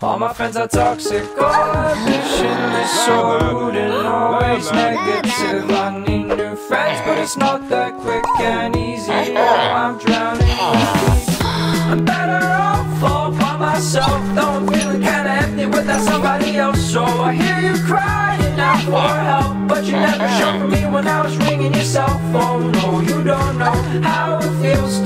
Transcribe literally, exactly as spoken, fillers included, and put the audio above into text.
All my friends are toxic, or ambitionless, or rude and always negative. I need new friends, but it's not that quick and easy. Oh, I'm drowning deep. I'm better off all by myself, though I'm feeling kinda empty without somebody else. So I hear you crying out for help, but you never showed for me when I was ringing your cell phone. No, you don't know how it feels